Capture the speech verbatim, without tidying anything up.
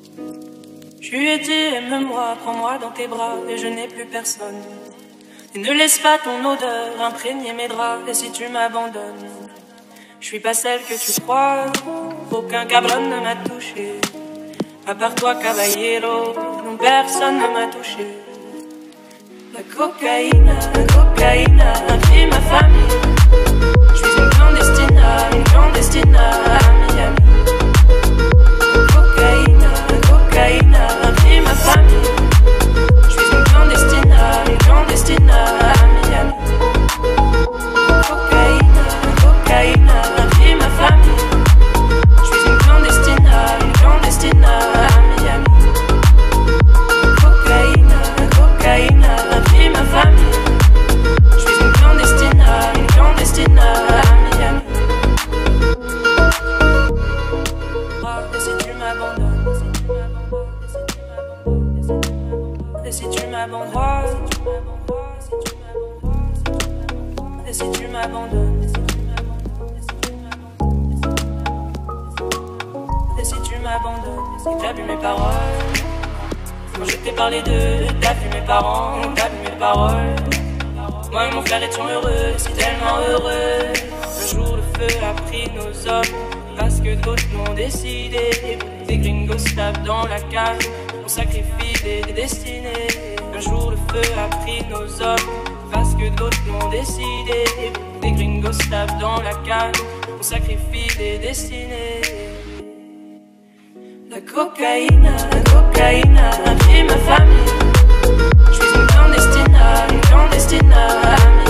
Je lui ai dit aime-moi, prends-moi dans tes bras et je n'ai plus personne. Et ne laisse pas ton odeur imprégner mes draps. Et si tu m'abandonnes, je suis pas celle que tu crois. Aucun cabron ne m'a touché, à part toi caballero. Non, personne ne m'a touché. La cocaïne, la cocaïne a pris ma famille. Je suis une clandestine, une clandestine à Miami. La cocaïne, la cocaïne a pris ma famille. Je suis une clandestine, une clandestine à Miami. La cocaïne, la cocaïne a pris ma famille. Je suis une clandestine, une clandestine à Miami. La cocaïne, la cocaïne a pris ma famille. Je suis une clandestine, une clandestine à Miami. Et si tu m'abandonnes, et si tu m'abandonnes, et si tu m'abandonnes, et si tu m'abandonnes, et que t'as vu mes paroles. Quand je t'ai parlé d'eux, t'as vu mes parents, t'as vu mes paroles. Moi et mon frère étions heureux, si tellement heureux. Un jour le feu a pris nos hommes, parce que d'autres l'ont décidé. Des gringos tapent dans la cage, on sacrifie des destinées. Un jour le feu a pris nos hommes, parce que d'autres l'ont décidé. Des gringos tapent dans la cage, on sacrifie des destinées. La cocaïne, la cocaïne a pris ma famille. Je suis une clandestine, une clandestine à Miami.